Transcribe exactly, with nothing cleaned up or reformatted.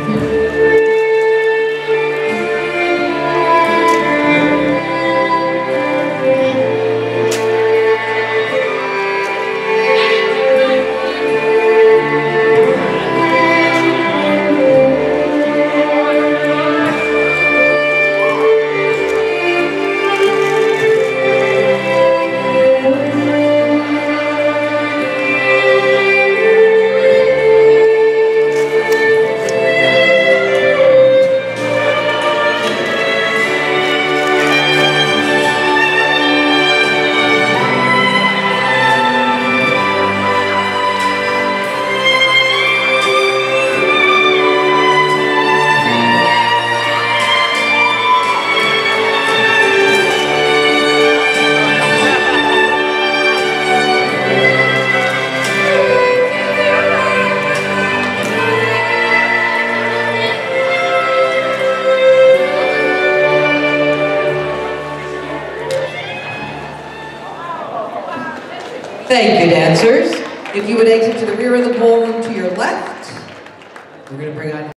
Thank you, dancers. If you would exit to the rear of the ballroom to your left, we're going to bring on